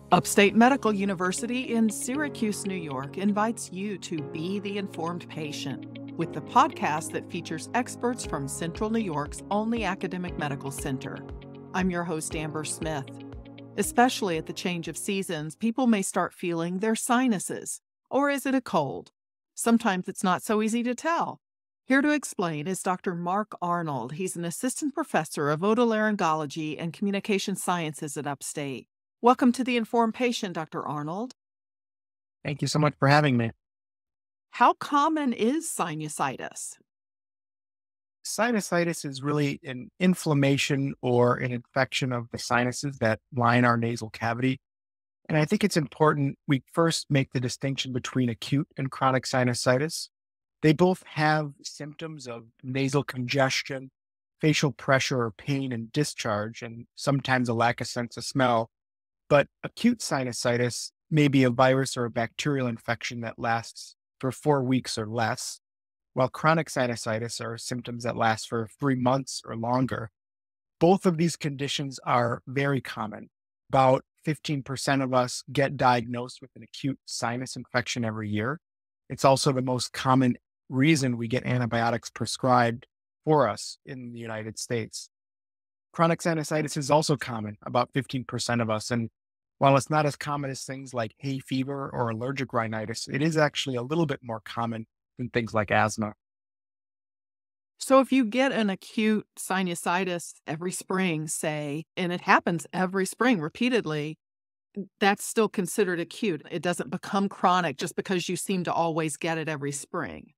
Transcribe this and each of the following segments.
Upstate Medical University in Syracuse, New York, invites you to be the informed patient with the podcast that features experts from Central New York's only academic medical center. I'm your host, Amber Smith. Especially at the change of seasons, people may start feeling their sinuses. Or is it a cold? Sometimes it's not so easy to tell. Here to explain is Dr. Mark Arnold. He's an assistant professor of otolaryngology and communication sciences at Upstate. Welcome to the Informed Patient, Dr. Arnold. Thank you so much for having me. How common is sinusitis? Sinusitis is really an inflammation or an infection of the sinuses that line our nasal cavity. And I think it's important we first make the distinction between acute and chronic sinusitis. They both have symptoms of nasal congestion, facial pressure or pain and discharge, and sometimes a lack of sense of smell. But acute sinusitis may be a virus or a bacterial infection that lasts for 4 weeks or less, while chronic sinusitis are symptoms that last for 3 months or longer. Both of these conditions are very common. About 15% of us get diagnosed with an acute sinus infection every year. It's also the most common reason we get antibiotics prescribed for us in the United States. Chronic sinusitis is also common, about 15% of us. And while it's not as common as things like hay fever or allergic rhinitis, it is actually a little bit more common than things like asthma. So if you get an acute sinusitis every spring, say, and it happens every spring repeatedly, that's still considered acute. It doesn't become chronic just because you seem to always get it every spring.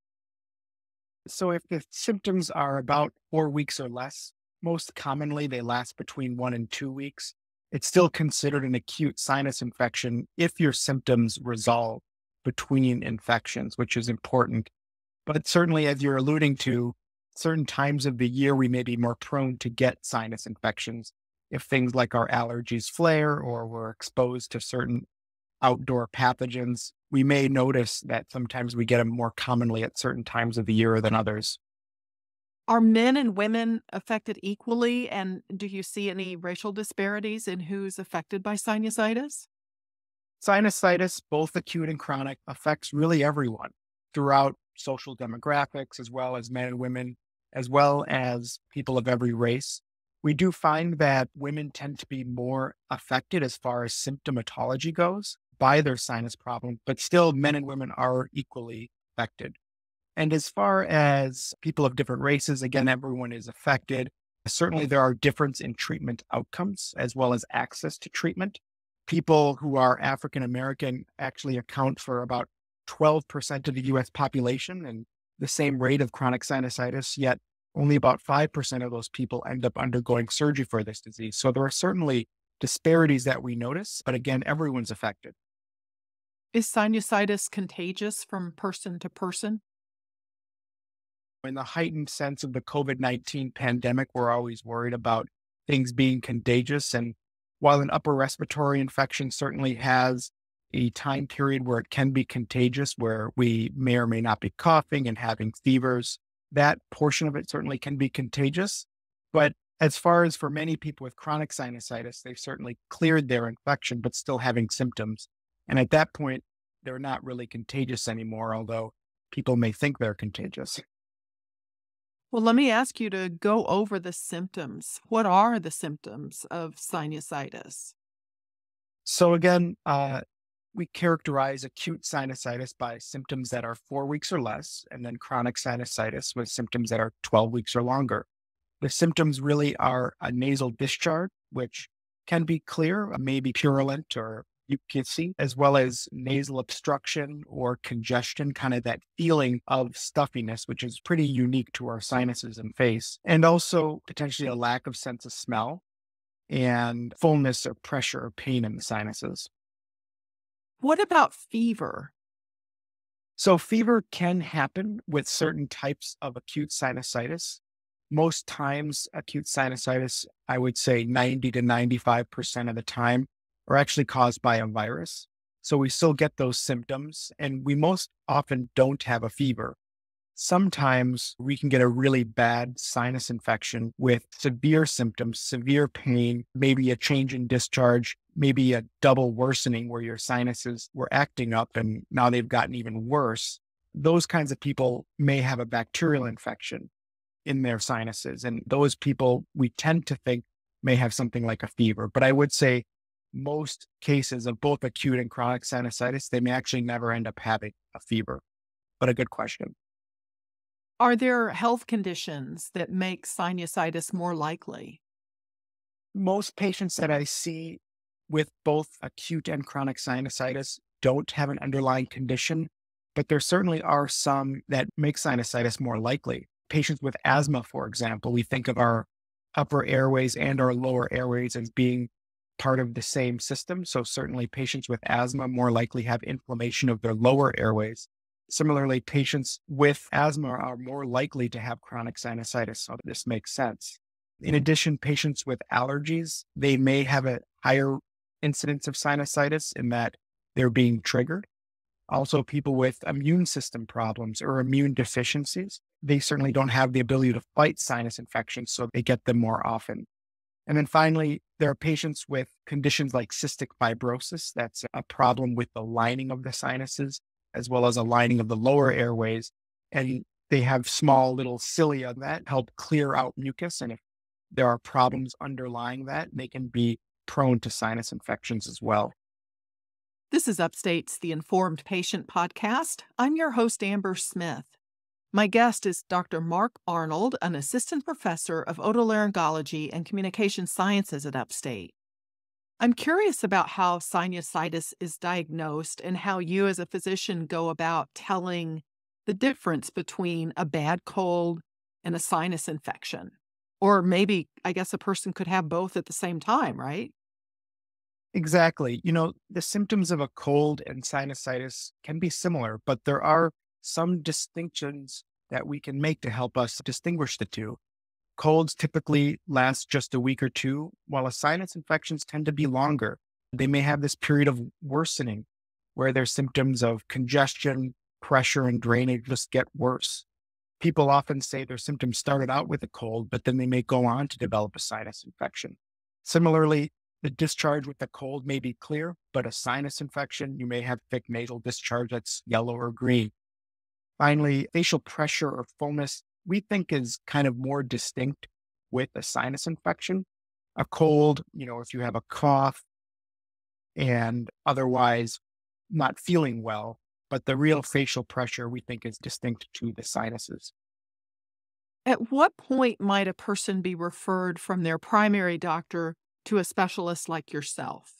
So if the symptoms are about 4 weeks or less, most commonly they last between 1 and 2 weeks. It's still considered an acute sinus infection if your symptoms resolve between infections, which is important. But certainly, as you're alluding to, certain times of the year, we may be more prone to get sinus infections if things like our allergies flare or we're exposed to certain outdoor pathogens. We may notice that sometimes we get them more commonly at certain times of the year than others. Are men and women affected equally? And do you see any racial disparities in who's affected by sinusitis? Sinusitis, both acute and chronic, affects really everyone throughout social demographics, as well as men and women, as well as people of every race. We do find that women tend to be more affected as far as symptomatology goes by their sinus problem, but still men and women are equally affected. And as far as people of different races, again, everyone is affected. Certainly, there are differences in treatment outcomes as well as access to treatment. People who are African American actually account for about 12% of the US population and the same rate of chronic sinusitis, yet only about 5% of those people end up undergoing surgery for this disease. So there are certainly disparities that we notice, but again, everyone's affected. Is sinusitis contagious from person to person? In the heightened sense of the COVID-19 pandemic, we're always worried about things being contagious. And while an upper respiratory infection certainly has a time period where it can be contagious, where we may or may not be coughing and having fevers, that portion of it certainly can be contagious. But as far as for many people with chronic sinusitis, they've certainly cleared their infection, but still having symptoms. And at that point, they're not really contagious anymore, although people may think they're contagious. Well, let me ask you to go over the symptoms. What are the symptoms of sinusitis? So again, we characterize acute sinusitis by symptoms that are 4 weeks or less, and then chronic sinusitis with symptoms that are 12 weeks or longer. The symptoms really are a nasal discharge, which can be clear, maybe purulent or mucousy, as well as nasal obstruction or congestion, kind of that feeling of stuffiness, which is pretty unique to our sinuses and face, and also potentially a lack of sense of smell and fullness or pressure or pain in the sinuses. What about fever? So fever can happen with certain types of acute sinusitis. Most times, acute sinusitis, I would say 90 to 95% of the time, are actually caused by a virus. So we still get those symptoms, and we most often don't have a fever. Sometimes we can get a really bad sinus infection with severe symptoms, severe pain, maybe a change in discharge, maybe a double worsening where your sinuses were acting up and now they've gotten even worse. Those kinds of people may have a bacterial infection in their sinuses. And those people we tend to think may have something like a fever. But I would say most cases of both acute and chronic sinusitis, they may actually never end up having a fever. But a good question. Are there health conditions that make sinusitis more likely? Most patients that I see with both acute and chronic sinusitis don't have an underlying condition, but there certainly are some that make sinusitis more likely. Patients with asthma, for example, we think of our upper airways and our lower airways as being part of the same system. So certainly patients with asthma more likely have inflammation of their lower airways. Similarly, patients with asthma are more likely to have chronic sinusitis. So this makes sense. In addition, patients with allergies, they may have a higher incidence of sinusitis in that they're being triggered. Also, people with immune system problems or immune deficiencies, they certainly don't have the ability to fight sinus infections, so they get them more often. And then finally, there are patients with conditions like cystic fibrosis. That's a problem with the lining of the sinuses, as well as a lining of the lower airways. And they have small little cilia that help clear out mucus. And if there are problems underlying that, they can be prone to sinus infections as well. This is Upstate's The Informed Patient podcast. I'm your host, Amber Smith. My guest is Dr. Mark Arnold, an assistant professor of otolaryngology and communication sciences at Upstate. I'm curious about how sinusitis is diagnosed and how you as a physician go about telling the difference between a bad cold and a sinus infection. Or maybe, I guess a person could have both at the same time, right? Exactly. The symptoms of a cold and sinusitis can be similar, but there are some distinctions that we can make to help us distinguish the two. Colds typically last just a week or two, while sinus infections tend to be longer. They may have this period of worsening where their symptoms of congestion, pressure, and drainage just get worse. People often say their symptoms started out with a cold, but then they may go on to develop a sinus infection. Similarly, the discharge with the cold may be clear, but a sinus infection, you may have thick nasal discharge that's yellow or green. Finally, facial pressure or fullness, we think is kind of more distinct with a sinus infection. A cold, if you have a cough and otherwise not feeling well, but the real facial pressure we think is distinct to the sinuses. At what point might a person be referred from their primary doctor to a specialist like yourself?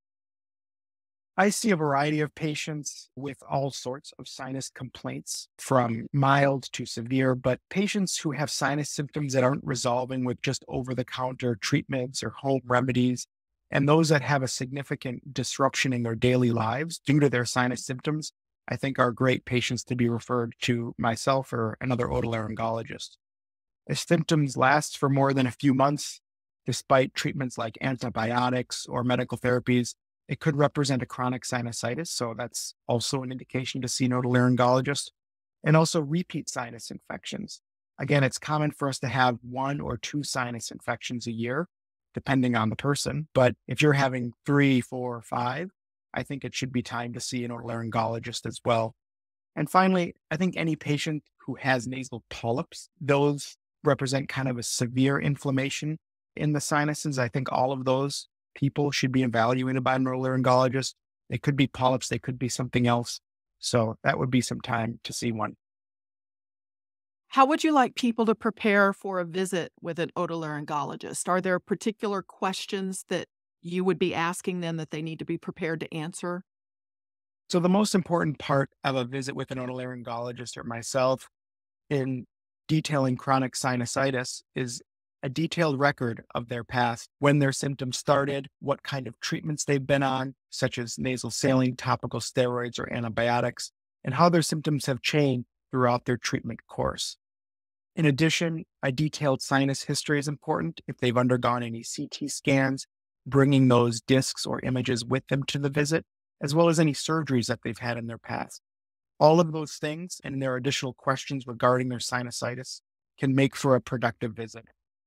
I see a variety of patients with all sorts of sinus complaints, from mild to severe, but patients who have sinus symptoms that aren't resolving with just over-the-counter treatments or home remedies, and those that have a significant disruption in their daily lives due to their sinus symptoms, I think are great patients to be referred to myself or another otolaryngologist. If symptoms last for more than a few months, despite treatments like antibiotics or medical therapies, it could represent a chronic sinusitis. So that's also an indication to see an otolaryngologist. And also repeat sinus infections. Again, it's common for us to have 1 or 2 sinus infections a year, depending on the person. But if you're having 3, 4, 5, I think it should be time to see an otolaryngologist as well. And finally, I think any patient who has nasal polyps, those represent kind of a severe inflammation in the sinuses. I think all of those people should be evaluated by an otolaryngologist. They could be polyps, they could be something else. So that would be some time to see one. How would you like people to prepare for a visit with an otolaryngologist? Are there particular questions that you would be asking them that they need to be prepared to answer? So the most important part of a visit with an otolaryngologist or myself in detailing chronic sinusitis is a detailed record of their past, when their symptoms started, what kind of treatments they've been on, such as nasal saline, topical steroids, or antibiotics, and how their symptoms have changed throughout their treatment course. In addition, a detailed sinus history is important. If they've undergone any CT scans, bringing those discs or images with them to the visit, as well as any surgeries that they've had in their past. All of those things and their additional questions regarding their sinusitis can make for a productive visit.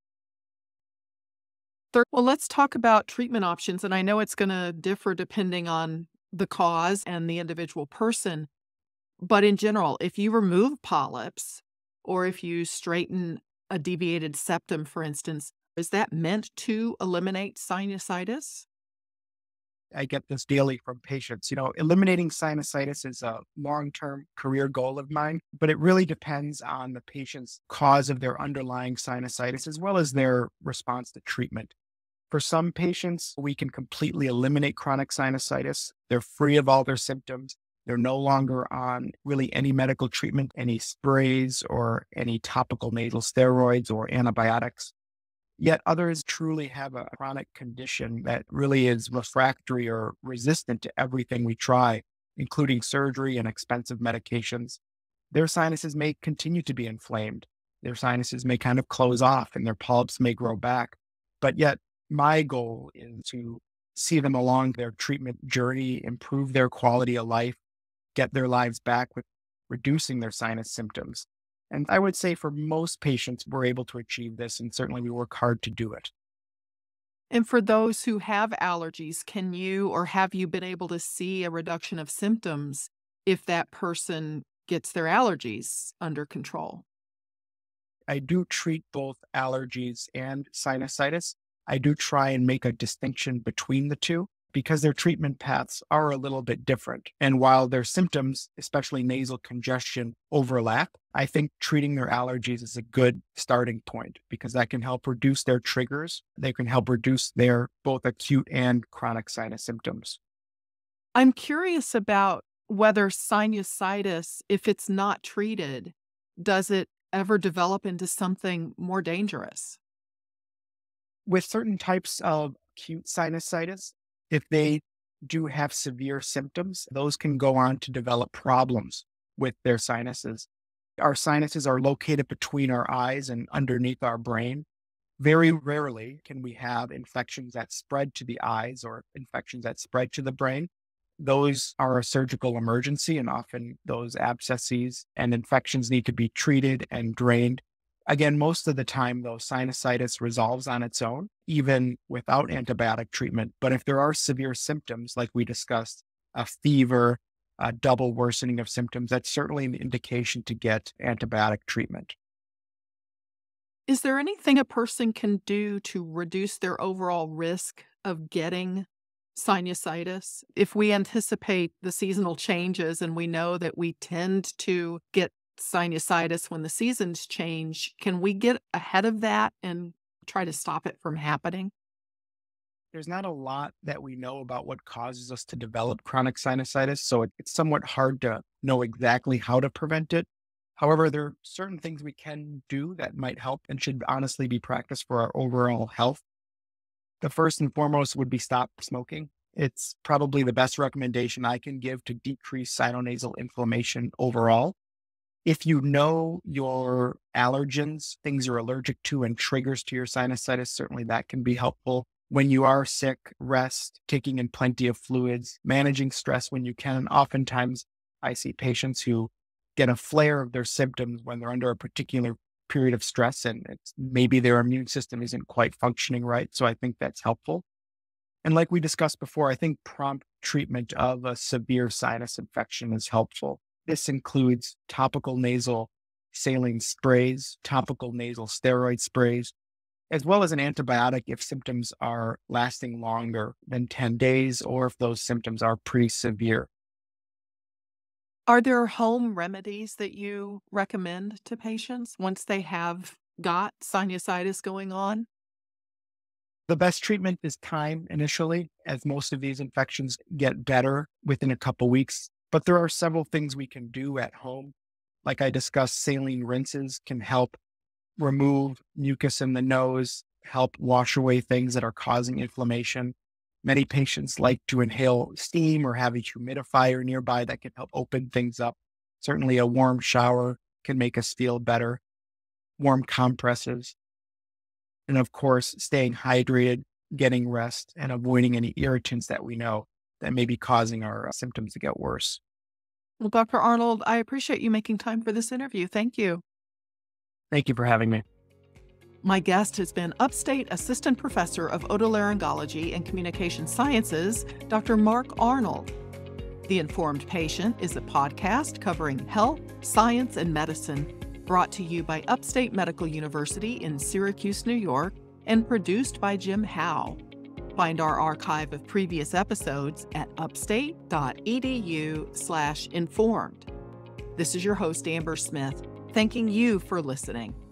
Well, let's talk about treatment options. And I know it's going to differ depending on the cause and the individual person. But in general, if you remove polyps or if you straighten a deviated septum, for instance, is that meant to eliminate sinusitis? I get this daily from patients. Eliminating sinusitis is a long-term career goal of mine, but it really depends on the patient's cause of their underlying sinusitis as well as their response to treatment. For some patients, we can completely eliminate chronic sinusitis. They're free of all their symptoms. They're no longer on really any medical treatment, any sprays or any topical nasal steroids or antibiotics. Yet others truly have a chronic condition that really is refractory or resistant to everything we try, including surgery and expensive medications. Their sinuses may continue to be inflamed. Their sinuses may kind of close off and their polyps may grow back. But yet, my goal is to see them along their treatment journey, improve their quality of life, get their lives back with reducing their sinus symptoms. And I would say for most patients, we're able to achieve this, and certainly we work hard to do it. And for those who have allergies, can you or have you been able to see a reduction of symptoms if that person gets their allergies under control? I do treat both allergies and sinusitis. I do try and make a distinction between the two because their treatment paths are a little bit different. And while their symptoms, especially nasal congestion, overlap, I think treating their allergies is a good starting point because that can help reduce their triggers. They can help reduce their both acute and chronic sinus symptoms. I'm curious about whether sinusitis, if it's not treated, does it ever develop into something more dangerous? With certain types of acute sinusitis, if they do have severe symptoms, those can go on to develop problems with their sinuses. Our sinuses are located between our eyes and underneath our brain. Very rarely can we have infections that spread to the eyes or infections that spread to the brain. Those are a surgical emergency, and often those abscesses and infections need to be treated and drained. Again, most of the time, though, sinusitis resolves on its own, even without antibiotic treatment. But if there are severe symptoms, like we discussed, a fever, a double worsening of symptoms, that's certainly an indication to get antibiotic treatment. Is there anything a person can do to reduce their overall risk of getting sinusitis? If we anticipate the seasonal changes and we know that we tend to get sinusitis when the seasons change, can we get ahead of that and try to stop it from happening? There's not a lot that we know about what causes us to develop chronic sinusitis, so it's somewhat hard to know exactly how to prevent it. However, there are certain things we can do that might help and should honestly be practiced for our overall health. The first and foremost would be stop smoking. It's probably the best recommendation I can give to decrease sinonasal inflammation overall. If you know your allergens, things you're allergic to, and triggers to your sinusitis, certainly that can be helpful. When you are sick, rest, taking in plenty of fluids, managing stress when you can. Oftentimes, I see patients who get a flare of their symptoms when they're under a particular period of stress, and maybe their immune system isn't quite functioning right. So I think that's helpful. And like we discussed before, I think prompt treatment of a severe sinus infection is helpful. This includes topical nasal saline sprays, topical nasal steroid sprays, as well as an antibiotic if symptoms are lasting longer than 10 days or if those symptoms are pretty severe. Are there home remedies that you recommend to patients once they have got sinusitis going on? The best treatment is time initially, as most of these infections get better within a couple weeks. But there are several things we can do at home. Like I discussed, saline rinses can help remove mucus in the nose, help wash away things that are causing inflammation. Many patients like to inhale steam or have a humidifier nearby that can help open things up. Certainly, a warm shower can make us feel better, warm compresses. And of course, staying hydrated, getting rest, and avoiding any irritants that we know that may be causing our symptoms to get worse. Well, Dr. Arnold, I appreciate you making time for this interview. Thank you. Thank you for having me. My guest has been Upstate Assistant Professor of Otolaryngology and Communication Sciences, Dr. Mark Arnold. The Informed Patient is a podcast covering health, science, and medicine, brought to you by Upstate Medical University in Syracuse, New York, and produced by Jim Howe. Find our archive of previous episodes at upstate.edu/informed. This is your host, Amber Smith, thanking you for listening.